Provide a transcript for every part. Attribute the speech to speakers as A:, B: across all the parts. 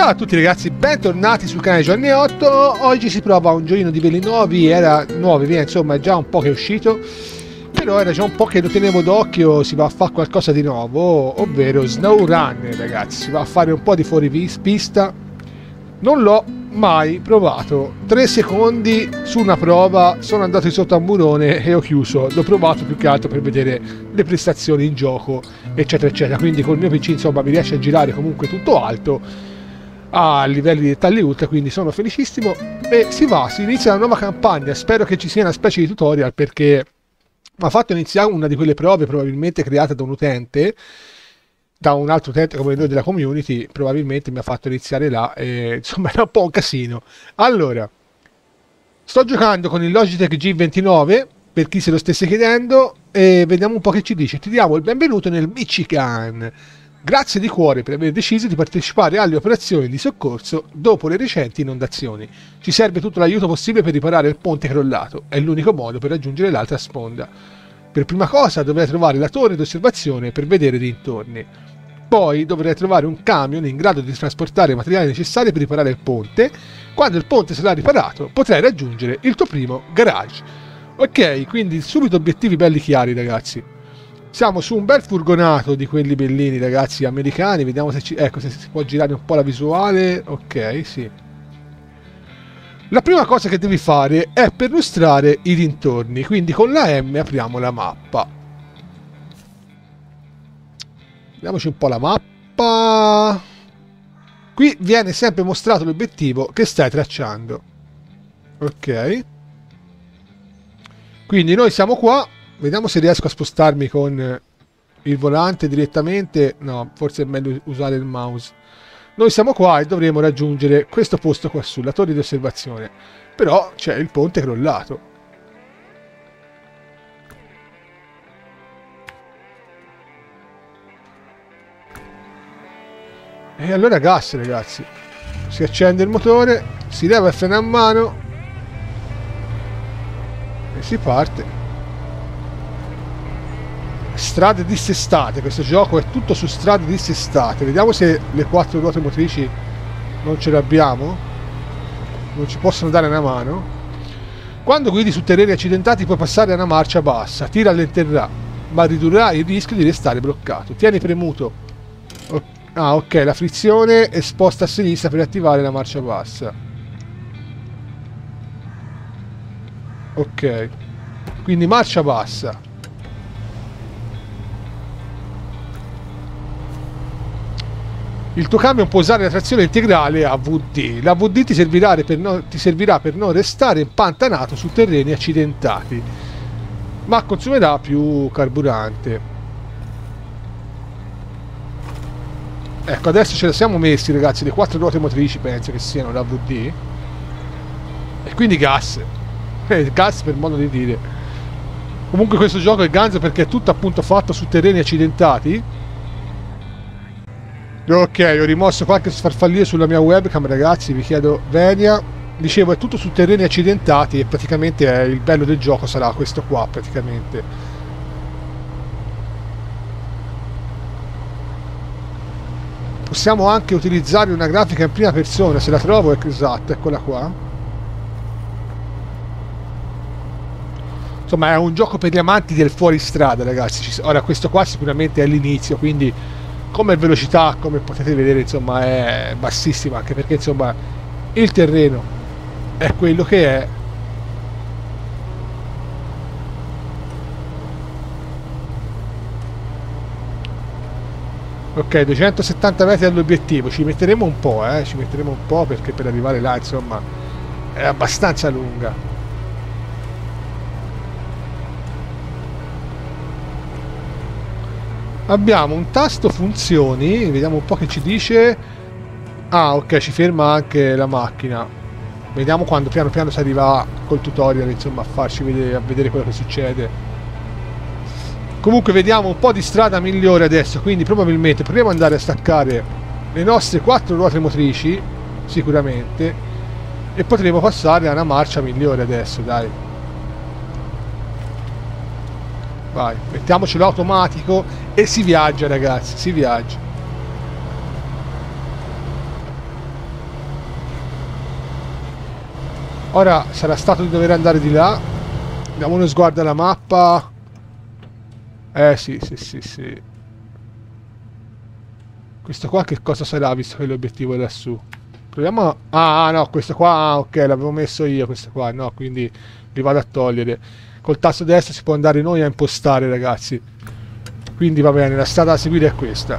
A: Ciao a tutti ragazzi, bentornati sul canale Gianni8. Oggi si prova un giochino di veli nuovi, insomma è già un po' che è uscito, però era già un po' che lo tenevo d'occhio. Si va a fare qualcosa di nuovo, ovvero SnowRun ragazzi, si va a fare un po' di fuori pista. Non l'ho mai provato, 3 secondi su una prova, sono andato sotto a un burone e ho chiuso. L'ho provato più che altro per vedere le prestazioni in gioco eccetera eccetera, quindi col mio PC insomma mi riesce a girare comunque tutto alto a livelli di dettagli ultra, quindi sono felicissimo. E si inizia una nuova campagna. Spero che ci sia una specie di tutorial, perché mi ha fatto iniziare una di quelle prove probabilmente create da un utente, da un altro utente come noi della community, probabilmente mi ha fatto iniziare là e insomma era un po' un casino. Allora, sto giocando con il Logitech G29 per chi se lo stesse chiedendo, e vediamo un po' che ci dice. Ti diamo il benvenuto nel Michigan. Grazie di cuore per aver deciso di partecipare alle operazioni di soccorso dopo le recenti inondazioni. Ci serve tutto l'aiuto possibile per riparare il ponte crollato. È l'unico modo per raggiungere l'altra sponda. Per prima cosa dovrai trovare la torre d'osservazione per vedere dintorni. Poi dovrai trovare un camion in grado di trasportare i materiali necessari per riparare il ponte. Quando il ponte sarà riparato, potrai raggiungere il tuo primo garage. Ok, quindi subito obiettivi belli chiari ragazzi. Siamo su un bel furgonato di quelli bellini ragazzi, americani. Vediamo se se si può girare un po' la visuale. Ok, sì. La prima cosa che devi fare è perlustrare i dintorni, quindi con la M apriamo la mappa. Vediamoci un po' la mappa. Qui viene sempre mostrato l'obiettivo che stai tracciando. Ok. Quindi noi siamo qua. Vediamo se riesco a spostarmi con il volante direttamente. No, forse è meglio usare il mouse. Noi siamo qua e dovremo raggiungere questo posto qua su, la torre di osservazione. Però c'è il ponte crollato. E allora gas ragazzi. Si accende il motore, si leva il freno a mano e si parte. Strade dissestate, questo gioco è tutto su strade dissestate. Vediamo se le 4 ruote motrici non ce le abbiamo, non ci possono dare una mano. Quando guidi su terreni accidentati puoi passare a una marcia bassa, ti rallenterà ma ridurrà il rischio di restare bloccato. Tieni premuto ok, la frizione, e sposta a sinistra per attivare la marcia bassa. Ok, quindi marcia bassa. Il tuo camion può usare la trazione integrale a VD. La VD ti servirà per non restare impantanato su terreni accidentati, ma consumerà più carburante. Ecco, adesso ce la siamo messi ragazzi, le 4 ruote motrici penso che siano la VD. E quindi gas. Gas per modo di dire. Comunque questo gioco è ganzo perché è tutto appunto fatto su terreni accidentati. Ok, ho rimosso qualche sfarfallio sulla mia webcam ragazzi, vi chiedo venia. Dicevo, è tutto su terreni accidentati e praticamente il bello del gioco sarà questo qua praticamente. Possiamo anche utilizzare una grafica in prima persona, se la trovo, esatto, eccola qua. Insomma è un gioco per gli amanti del fuoristrada ragazzi. Ora questo qua sicuramente è l'inizio, quindi come velocità, come potete vedere, insomma è bassissima, anche perché insomma il terreno è quello che è. Ok, 270 metri dall'obiettivo, ci metteremo un po', perché per arrivare là insomma è abbastanza lunga. Abbiamo un tasto funzioni, vediamo un po' che ci dice. Ah ok, ci ferma anche la macchina. Vediamo quando piano piano si arriva col tutorial insomma a farci vedere, a vedere quello che succede. Comunque vediamo un po' di strada migliore adesso, quindi probabilmente potremo andare a staccare le nostre 4 ruote motrici sicuramente, e potremo passare a una marcia migliore adesso, dai. Vai, mettiamocelo automatico e si viaggia ragazzi, si viaggia. Ora sarà stato di dover andare di là. Diamo uno sguardo alla mappa. Sì. Questo qua che cosa sarà, visto che l'obiettivo è lassù? Proviamo a... Ah no, questo qua, ah, ok, l'avevo messo io questo qua, no, quindi li vado a togliere. Col tasto destro si può andare noi a impostare, ragazzi. Quindi va bene, la strada da seguire è questa.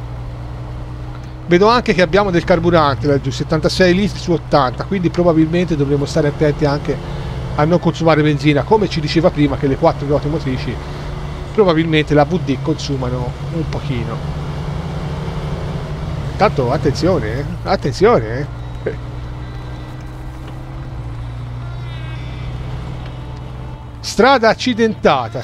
A: Vedo anche che abbiamo del carburante laggiù, 76 litri su 80, quindi probabilmente dovremo stare attenti anche a non consumare benzina, come ci diceva prima che le 4 ruote motrici probabilmente la VD consumano un pochino. Tanto attenzione, attenzione. Strada accidentata,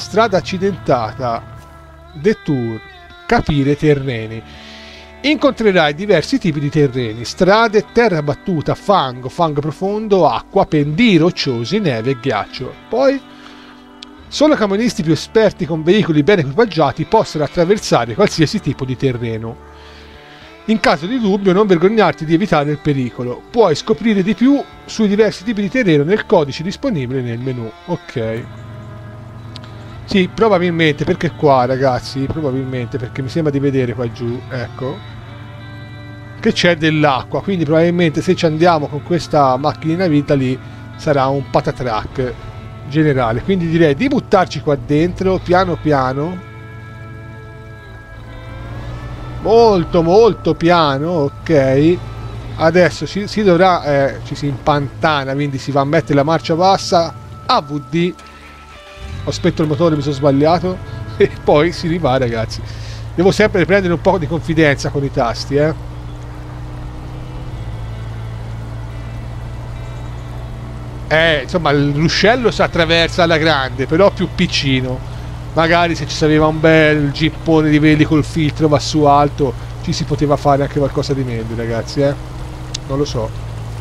A: detour, capire terreni. Incontrerai diversi tipi di terreni: strade, terra battuta, fango profondo, acqua, pendii rocciosi, neve e ghiaccio. Poi solo camionisti più esperti con veicoli ben equipaggiati possono attraversare qualsiasi tipo di terreno. In caso di dubbio non vergognarti di evitare il pericolo. Puoi scoprire di più sui diversi tipi di terreno nel codice disponibile nel menu. Ok. Sì, probabilmente, perché qua, ragazzi, probabilmente, perché mi sembra di vedere qua giù, ecco, che c'è dell'acqua, quindi probabilmente se ci andiamo con questa macchinina vita lì sarà un patatrack generale. Quindi direi di buttarci qua dentro, piano piano. Molto piano, ok. Adesso si dovrà ci si impantana, quindi si va a mettere la marcia bassa, AVD. Ho spento il motore, mi sono sbagliato. E poi si rivà, ragazzi. Devo sempre prendere un po' di confidenza con i tasti, insomma, il ruscello si attraversa alla grande, però più piccino. Magari se ci aveva un bel gippone di veli col filtro va su alto, ci si poteva fare anche qualcosa di meglio, ragazzi, non lo so.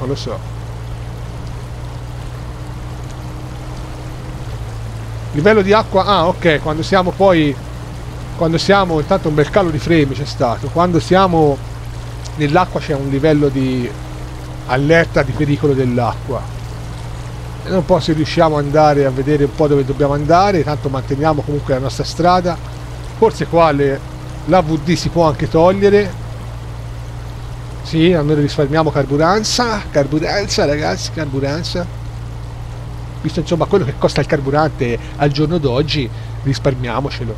A: Livello di acqua, ah ok, quando siamo intanto un bel calo di frame c'è stato, quando siamo nell'acqua c'è un livello di allerta di pericolo dell'acqua. E un po' se riusciamo ad andare a vedere un po' dove dobbiamo andare, tanto manteniamo comunque la nostra strada. Forse qua la VD si può anche togliere. Sì, almeno risparmiamo carburanza, ragazzi, carburanza. Visto insomma quello che costa il carburante al giorno d'oggi, risparmiamocelo.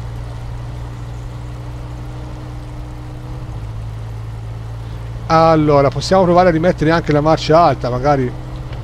A: Allora, possiamo provare a rimettere anche la marcia alta, magari.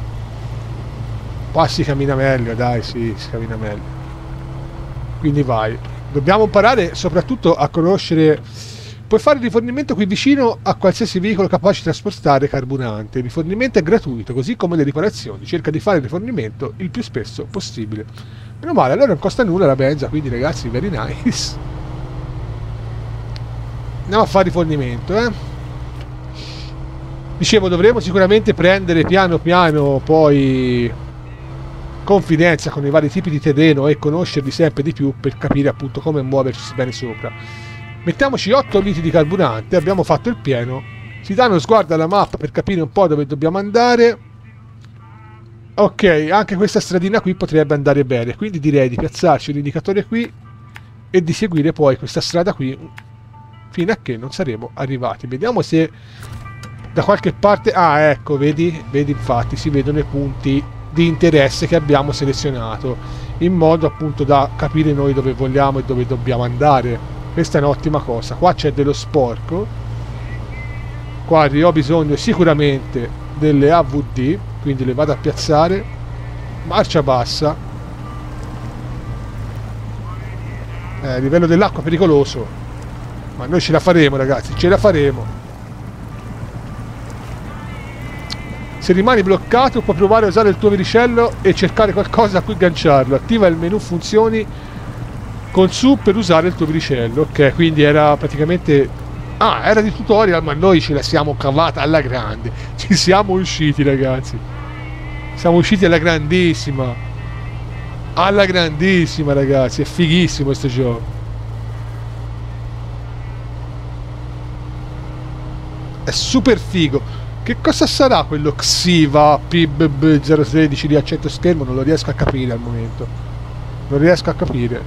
A: Qua si cammina meglio, dai, sì, si cammina meglio. Quindi vai. Dobbiamo imparare soprattutto a conoscere... Puoi fare il rifornimento qui vicino a qualsiasi veicolo capace di trasportare carburante. Il rifornimento è gratuito, così come le riparazioni. Cerca di fare il rifornimento il più spesso possibile. Meno male, allora non costa nulla la benza, quindi ragazzi, very nice. Andiamo a fare rifornimento, Dicevo, dovremo sicuramente prendere piano piano poi confidenza con i vari tipi di terreno e conoscerli sempre di più per capire appunto come muoverci bene sopra. Mettiamoci 8 litri di carburante, abbiamo fatto il pieno. Si dà uno sguardo alla mappa per capire un po' dove dobbiamo andare. Ok, anche questa stradina qui potrebbe andare bene, quindi direi di piazzarci l'indicatore qui e di seguire poi questa strada qui fino a che non saremo arrivati. Vediamo se da qualche parte... Ah, ecco, vedi infatti si vedono i punti di interesse che abbiamo selezionato, in modo appunto da capire noi dove vogliamo e dove dobbiamo andare. Questa è un'ottima cosa. Qua c'è dello sporco, qua ho bisogno sicuramente delle AVD, quindi le vado a piazzare. Marcia bassa, livello dell'acqua pericoloso, ma noi ce la faremo, ragazzi, ce la faremo. Se rimani bloccato puoi provare a usare il tuo vericello e cercare qualcosa a cui agganciarlo. Attiva il menu funzioni con su per usare il tuo vericello. Ok, quindi era praticamente... Ah, era di tutorial, ma noi ce la siamo cavata alla grande. Ci siamo usciti, ragazzi. Siamo usciti alla grandissima. Alla grandissima, ragazzi. È fighissimo questo gioco. È super figo. Che cosa sarà quello Xiva PIB 013 di accetto schermo? Non lo riesco a capire al momento. Non riesco a capire.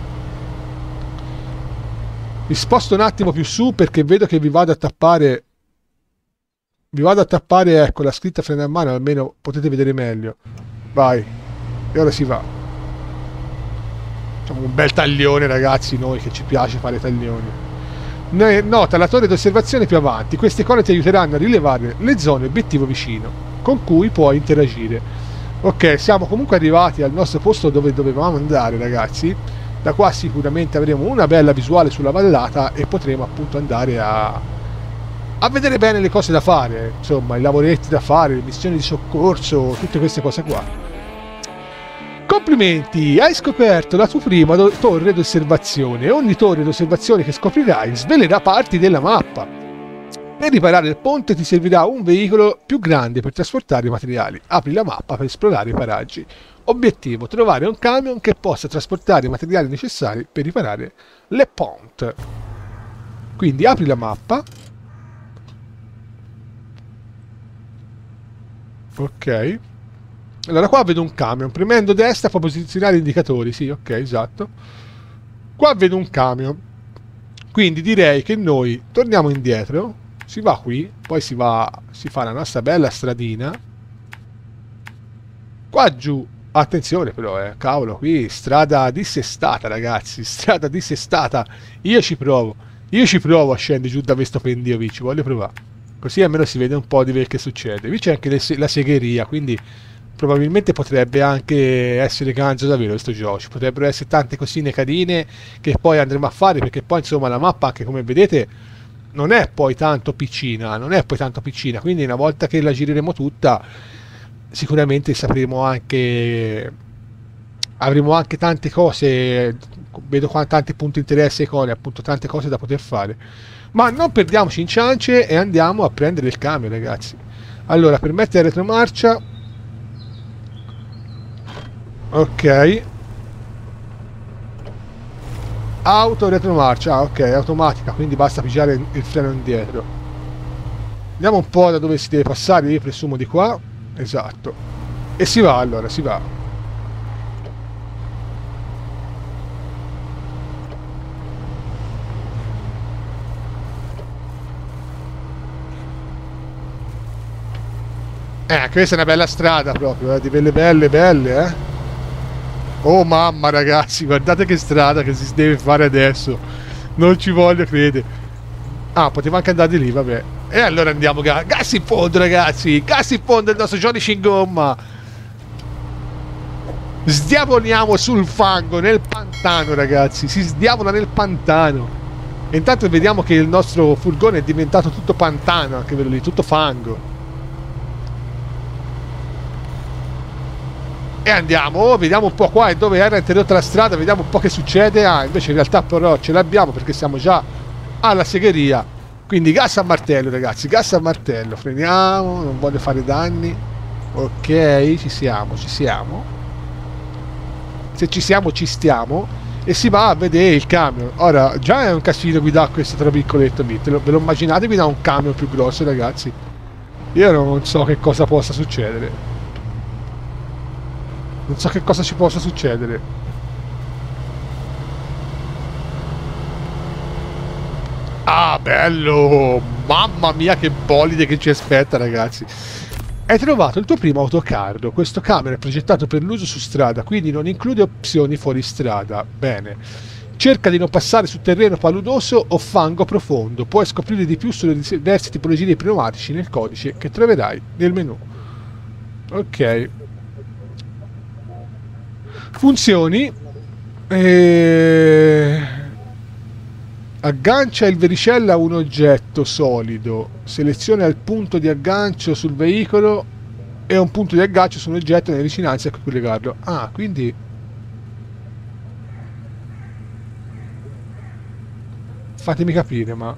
A: Mi sposto un attimo più su perché vedo che vi vado a tappare. Vi vado a tappare, ecco, la scritta freno a mano, almeno potete vedere meglio. Vai. E ora si va. Facciamo un bel taglione, ragazzi, noi che ci piace fare taglioni. Nota la torre d'osservazione più avanti. Queste icone ti aiuteranno a rilevare le zone obiettivo vicino con cui puoi interagire. Ok, siamo comunque arrivati al nostro posto dove dovevamo andare, ragazzi. Da qua sicuramente avremo una bella visuale sulla vallata e potremo appunto andare a vedere bene le cose da fare, insomma, i lavoretti da fare, le missioni di soccorso, tutte queste cose qua. Complimenti, hai scoperto la tua prima torre d'osservazione. Ogni torre d'osservazione che scoprirai svelerà parti della mappa. Per riparare il ponte ti servirà un veicolo più grande per trasportare i materiali. Apri la mappa per esplorare i paraggi. Obiettivo: trovare un camion che possa trasportare i materiali necessari per riparare le ponte. Quindi apri la mappa. Ok. Allora qua vedo un camion, premendo destra può posizionare indicatori, sì, ok, esatto. Qua vedo un camion, quindi direi che noi torniamo indietro, si va qui, poi si fa la nostra bella stradina. Qua giù, attenzione però, cavolo, qui strada dissestata, ragazzi, strada dissestata. Io ci provo a scendere giù da questo pendio, ci voglio provare. Così almeno si vede un po' di quel che succede. Qui c'è anche la segheria, quindi probabilmente potrebbe anche essere ganzo davvero questo gioco. Ci potrebbero essere tante cosine carine che poi andremo a fare, perché poi insomma la mappa, anche come vedete, non è poi tanto piccina, quindi una volta che la gireremo tutta sicuramente sapremo anche, avremo anche tante cose, vedo qua tanti punti di interesse, icone, appunto tante cose da poter fare. Ma non perdiamoci in ciance e andiamo a prendere il camion, ragazzi. Allora, per mettere retromarcia, ok, auto retromarcia, ok, automatica, quindi basta pigiare il freno indietro. Vediamo un po' da dove si deve passare, io presumo di qua, esatto, e si va, allora si va. Questa è una bella strada proprio, di quelle belle, Oh mamma, ragazzi, guardate che strada che si deve fare adesso. Non ci voglio credere. Ah, potevo anche andare di lì, vabbè. E allora andiamo, gas in fondo, ragazzi. Gas in fondo il nostro Johnny in gomma. Sdiavoliamo sul fango, nel pantano, ragazzi. Si sdiavola nel pantano. E intanto vediamo che il nostro furgone è diventato tutto pantano, anche quello lì, tutto fango. E andiamo, vediamo un po' qua e dove era interrotta la strada, vediamo un po' che succede. Ah, invece in realtà però ce l'abbiamo perché siamo già alla segheria. Quindi gas a martello, ragazzi, gas a martello. Freniamo, non voglio fare danni. Ok, ci siamo. Se ci siamo, ci stiamo. E si va a vedere il camion. Ora, già è un casino guidare questo tra virgolette lì. Ve lo immaginate guidare un camion più grosso, ragazzi? Io non so che cosa possa succedere. Non so che cosa ci possa succedere. Ah, bello! Mamma mia, che bolide che ci aspetta, ragazzi. Hai trovato il tuo primo autocarro. Questo camion è progettato per l'uso su strada, quindi non include opzioni fuori strada. Bene. Cerca di non passare su terreno paludoso o fango profondo. Puoi scoprire di più sulle diverse tipologie di pneumatici nel codice che troverai nel menu. Ok. Funzioni. Aggancia il vericella a un oggetto solido. Seleziona il punto di aggancio sul veicolo e un punto di aggancio su un oggetto nelle vicinanze a cui collegarlo. Ah, quindi fatemi capire, ma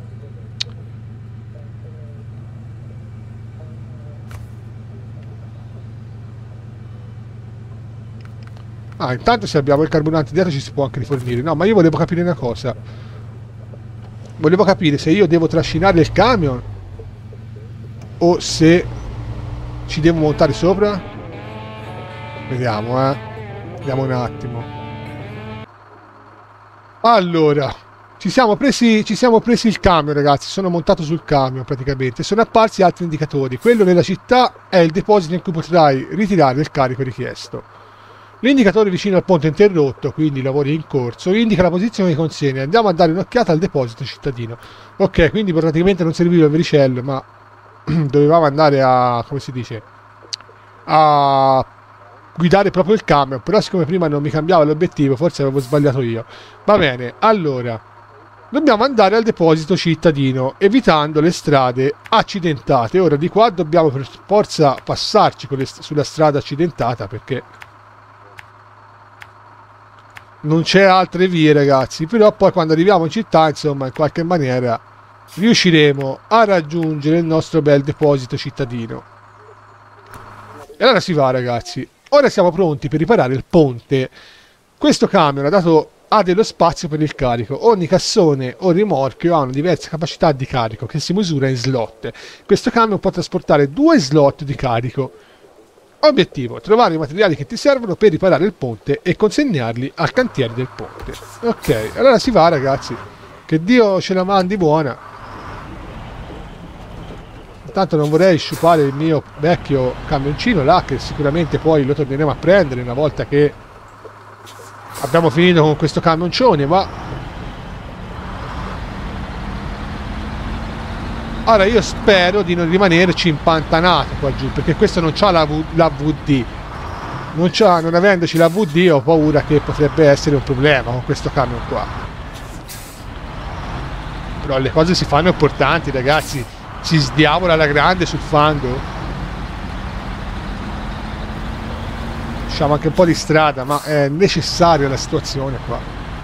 A: ah, intanto se abbiamo il carburante dietro ci si può anche rifornire. No, ma io volevo capire una cosa. Volevo capire se io devo trascinare il camion o se ci devo montare sopra. Vediamo, vediamo un attimo. Allora, ci siamo presi il camion, ragazzi. Sono montato sul camion praticamente. Sono apparsi altri indicatori. Quello nella città è il deposito in cui potrai ritirare il carico richiesto. L'indicatore vicino al ponte interrotto, quindi lavori in corso, indica la posizione di consegne. Andiamo a dare un'occhiata al deposito cittadino. Ok, quindi praticamente non serviva il vericello, ma dovevamo andare a, come si dice, a guidare proprio il camion. Però siccome prima non mi cambiava l'obiettivo, forse avevo sbagliato io. Va bene, allora dobbiamo andare al deposito cittadino, evitando le strade accidentate. Ora di qua dobbiamo per forza passarci sulla strada accidentata, perché non c'è altre vie, ragazzi. Però poi quando arriviamo in città, insomma, in qualche maniera riusciremo a raggiungere il nostro bel deposito cittadino. E allora si va, ragazzi. Ora siamo pronti per riparare il ponte. Questo camion ha dello spazio per il carico. Ogni cassone o rimorchio ha una diversa capacità di carico che si misura in slot. Questo camion può trasportare 2 slot di carico. Obiettivo: trovare i materiali che ti servono per riparare il ponte e consegnarli al cantiere del ponte. Ok, allora si va, ragazzi. Che Dio ce la mandi buona. Intanto non vorrei sciupare il mio vecchio camioncino là, che sicuramente poi lo torneremo a prendere una volta che abbiamo finito con questo camioncione, ma ora io spero di non rimanerci impantanato qua giù, perché questo non c'ha la VD. Non avendoci la VD ho paura che potrebbe essere un problema con questo camion qua. Però le cose si fanno importanti, ragazzi. Si sdiavola alla grande sul fango. Lasciamo anche un po' di strada, ma è necessaria la situazione qua.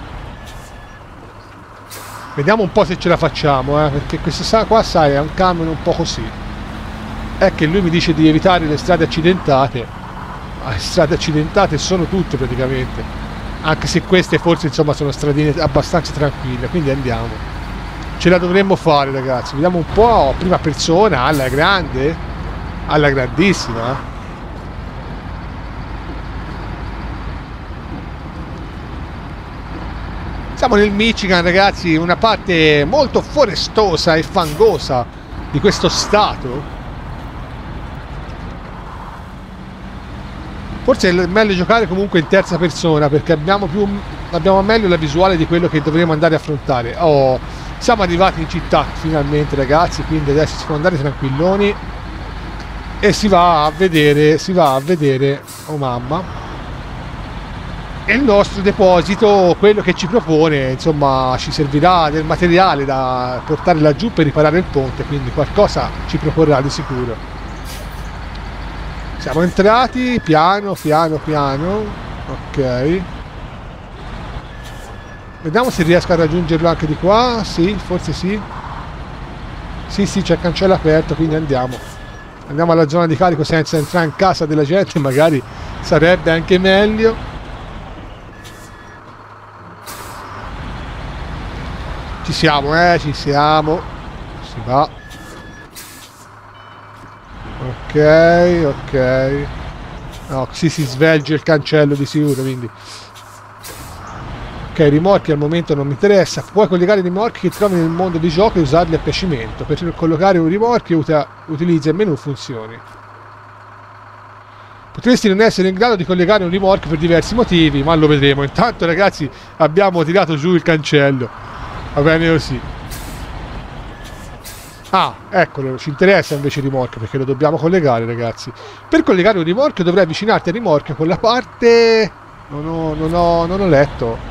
A: Vediamo un po' se ce la facciamo, perché questo qua, sai, è un camion un po' così. È che lui mi dice di evitare le strade accidentate. Ma le strade accidentate sono tutte praticamente. Anche se queste forse, insomma, sono stradine abbastanza tranquille, quindi andiamo. Ce la dovremmo fare, ragazzi. Vediamo un po', prima persona, alla grande, alla grandissima. Siamo nel Michigan, ragazzi, una parte molto forestosa e fangosa di questo stato. Forse è meglio giocare comunque in terza persona, perché abbiamo meglio la visuale di quello che dovremo andare a affrontare. Oh, siamo arrivati in città finalmente, ragazzi, quindi adesso si può andare tranquilloni e si va a vedere, oh mamma, il nostro deposito, quello che ci propone. Insomma, ci servirà del materiale da portare laggiù per riparare il ponte, quindi qualcosa ci proporrà di sicuro. Siamo entrati piano piano, ok. Vediamo se riesco a raggiungerlo anche di qua. Sì, forse sì. Sì, c'è il cancello aperto, quindi andiamo alla zona di carico senza entrare in casa della gente, magari sarebbe anche meglio. Ci siamo, ci siamo. Si va. Ok. No, così si svelge il cancello di sicuro, quindi. Ok, rimorchi al momento non mi interessa. Puoi collegare i rimorchi che trovi nel mondo di gioco e usarli a piacimento. Per collocare un rimorchio utilizza il menu funzioni. Potresti non essere in grado di collegare un rimorchio per diversi motivi, ma lo vedremo. Intanto, ragazzi, abbiamo tirato giù il cancello. Va bene così. Ah, eccolo, ci interessa invece il rimorchio, perché lo dobbiamo collegare, ragazzi. Per collegare un rimorchio dovrai avvicinarti al rimorchio con la parte... Non ho letto.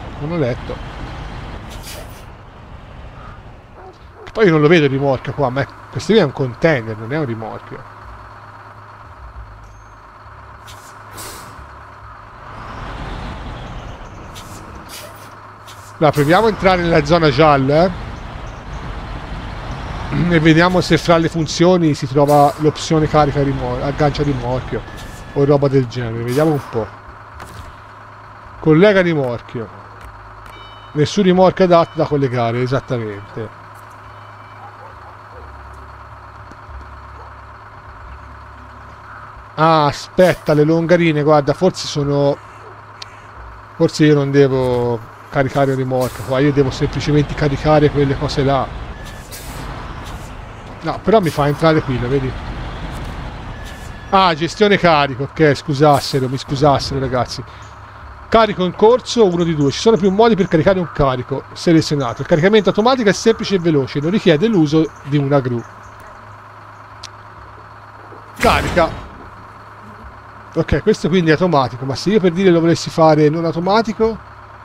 A: Poi io non lo vedo il rimorchio qua, ma questo qui è un container, non è un rimorchio. Allora, proviamo a entrare nella zona gialla, e vediamo se fra le funzioni si trova l'opzione carica aggancia rimorchio o roba del genere. Vediamo un po'. Collega rimorchio. Nessun rimorchio adatto da collegare, esattamente. Ah, aspetta, le longarine, guarda, forse sono... Forse io non devo caricare il rimorchio, qua io devo semplicemente caricare quelle cose là. No, però mi fa entrare qui, lo vedi? Ah, gestione carico, ok, scusassero, mi scusassero ragazzi. Carico in corso, uno di due. Ci sono più modi per caricare un carico selezionato. Il caricamento automatico è semplice e veloce, non richiede l'uso di una gru. Carica. Ok, questo quindi è automatico, ma se io per dire lo volessi fare non automatico...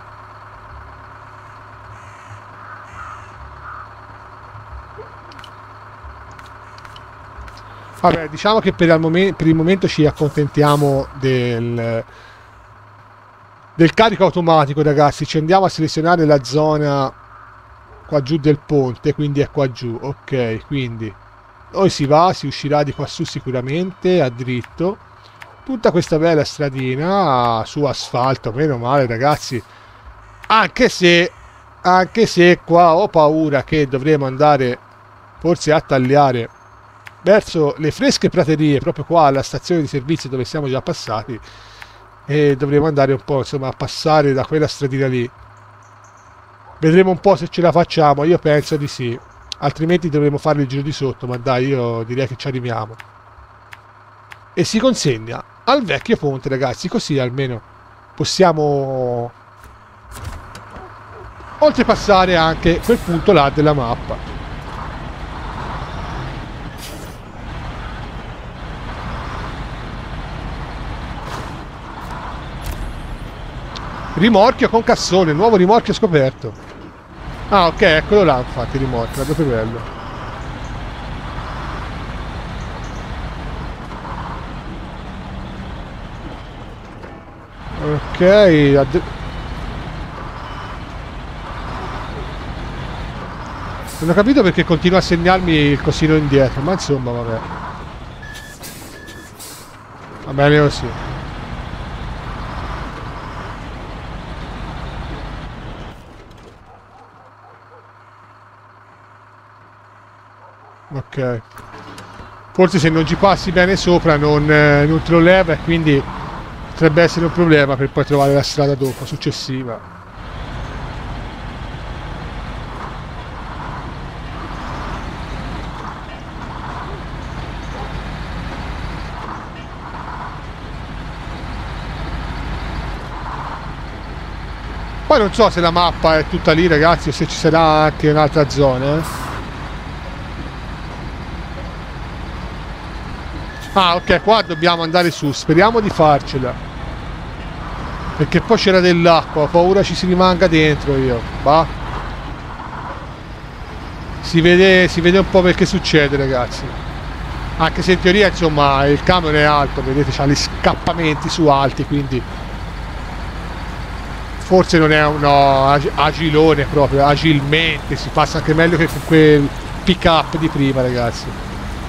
A: Vabbè, diciamo che per il momento ci accontentiamo del carico automatico, ragazzi. Ci andiamo a selezionare la zona qua giù del ponte, quindi è qua giù. Ok, quindi poi si va, si uscirà di qua su sicuramente a dritto. Tutta questa bella stradina su asfalto, meno male ragazzi. Anche se qua ho paura che dovremo andare forse a tagliare verso le fresche praterie, proprio qua alla stazione di servizio dove siamo già passati, e dovremo andare un po', insomma, a passare da quella stradina lì. Vedremo un po' se ce la facciamo, io penso di sì, altrimenti dovremo fare il giro di sotto, ma dai, io direi che ci arriviamo. E si consegna al vecchio ponte, ragazzi, così almeno possiamo oltrepassare anche quel punto là della mappa. Rimorchio con cassone, nuovo rimorchio scoperto. Ah, ok, eccolo là, infatti, il rimorchio, guarda che bello. Ok, non ho capito perché continua a segnarmi il cosino indietro, ma insomma, vabbè. Va bene così. Ok, forse se non ci passi bene sopra non te lo leva e quindi potrebbe essere un problema per poi trovare la strada dopo, successiva. Poi non so se la mappa è tutta lì, ragazzi, o se ci sarà anche un'altra zona. Ah, ok, qua dobbiamo andare su, speriamo di farcela. Perché poi c'era dell'acqua, ho paura ci si rimanga dentro io. Va. Si vede un po' perché succede, ragazzi. Anche se in teoria, insomma, il camion è alto, vedete, c'ha gli scappamenti su alti, quindi... Forse non è uno agilone proprio, agilmente, si passa anche meglio che con quel pick up di prima, ragazzi.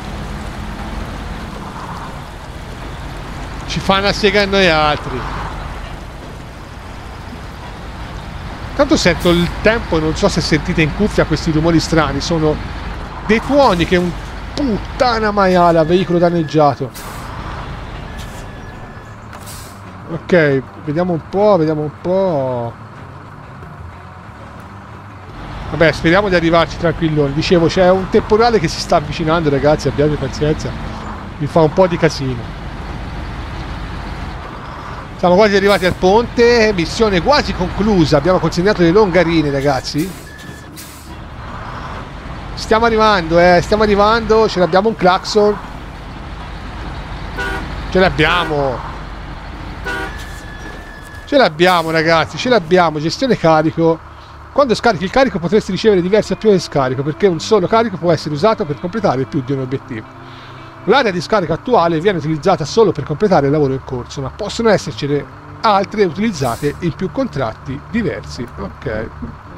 A: Ci fanno a sega a noi altri. Tanto sento il tempo, non so se sentite in cuffia questi rumori strani, sono dei tuoni che un puttana maiala, veicolo danneggiato. Ok, vediamo un po'. Vabbè, speriamo di arrivarci tranquilloni. Dicevo, c'è un temporale che si sta avvicinando, ragazzi, abbiate pazienza. Mi fa un po' di casino. Siamo quasi arrivati al ponte, missione quasi conclusa, abbiamo consegnato le longarine, ragazzi. Stiamo arrivando, ce l'abbiamo un clacson. Ce l'abbiamo, ragazzi, ce l'abbiamo, gestione carico. Quando scarichi il carico potresti ricevere diverse azioni di scarico, perché un solo carico può essere usato per completare più di un obiettivo. L'area di scarico attuale viene utilizzata solo per completare il lavoro in corso, ma possono essercene altre utilizzate in più contratti diversi. Ok.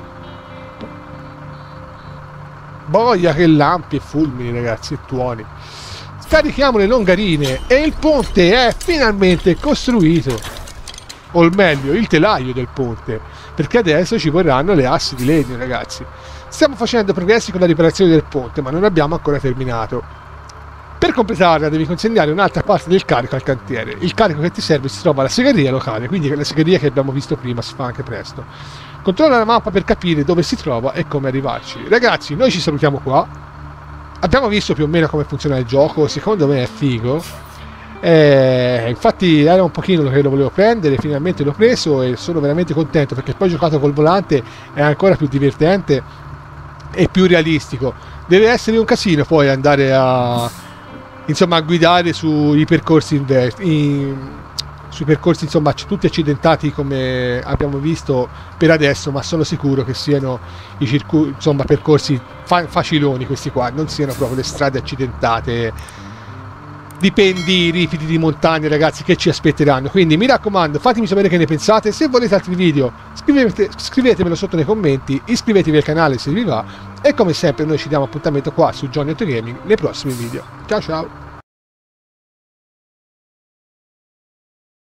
A: Boia che lampi e fulmini, ragazzi, e tuoni. Scarichiamo le longarine e il ponte è finalmente costruito. O meglio, il telaio del ponte, perché adesso ci vorranno le assi di legno, ragazzi. Stiamo facendo progressi con la riparazione del ponte, ma non abbiamo ancora terminato. Per completarla devi consegnare un'altra parte del carico al cantiere. Il carico che ti serve si trova alla segheria locale, quindi la segheria che abbiamo visto prima, si fa anche presto. Controlla la mappa per capire dove si trova e come arrivarci. Ragazzi, noi ci salutiamo qua. Abbiamo visto più o meno come funziona il gioco, secondo me è figo. Infatti era un pochino che lo volevo prendere, finalmente l'ho preso e sono veramente contento perché poi giocato col volante è ancora più divertente e più realistico. Deve essere un casino poi andare a guidare sui percorsi sui percorsi insomma tutti accidentati come abbiamo visto per adesso, ma sono sicuro che siano i circuiti, insomma percorsi faciloni questi qua, non siano proprio le strade accidentate di pendi ripidi di montagne, ragazzi, che ci aspetteranno. Quindi mi raccomando, fatemi sapere che ne pensate. Se volete altri video scrivetemelo sotto nei commenti, iscrivetevi al canale se vi va e come sempre noi ci diamo appuntamento qua su Johnny Auto Gaming nei prossimi video. Ciao ciao.